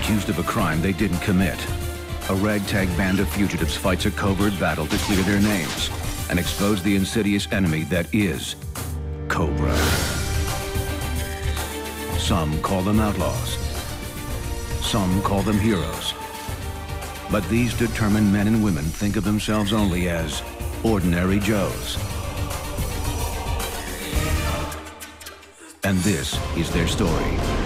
accused of a crime they didn't commit. A ragtag band of fugitives fights a covert battle to clear their names and expose the insidious enemy that is Cobra. Some call them outlaws. Some call them heroes. But these determined men and women think of themselves only as ordinary Joes. And this is their story.